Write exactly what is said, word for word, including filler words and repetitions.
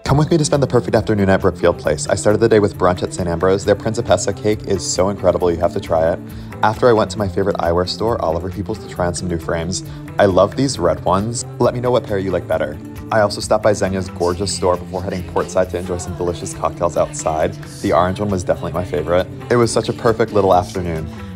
Come with me to spend the perfect afternoon at Brookfield Place. I started the day with brunch at Saint Ambrose. Their Principessa cake is so incredible, you have to try it. After I went to my favorite eyewear store, Oliver Peoples, to try on some new frames. I love these red ones. Let me know what pair you like better. I also stopped by Xenia's gorgeous store before heading portside to enjoy some delicious cocktails outside. The orange one was definitely my favorite. It was such a perfect little afternoon.